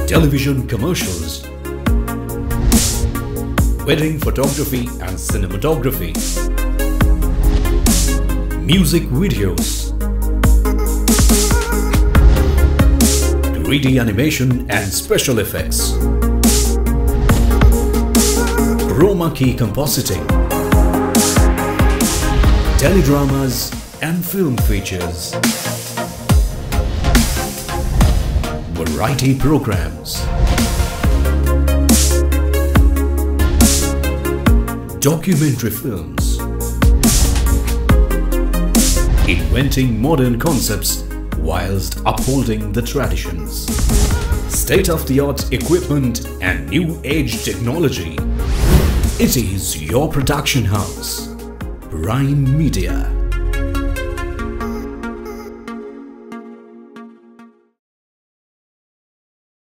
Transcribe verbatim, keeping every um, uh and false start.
television commercials, wedding photography and cinematography, music videos, three D animation and special effects, chroma key compositing, teledramas and film features, variety programs, documentary films, inventing modern concepts whilst upholding the traditions, state-of-the-art equipment and new-age technology. It is your production house, Prime Media.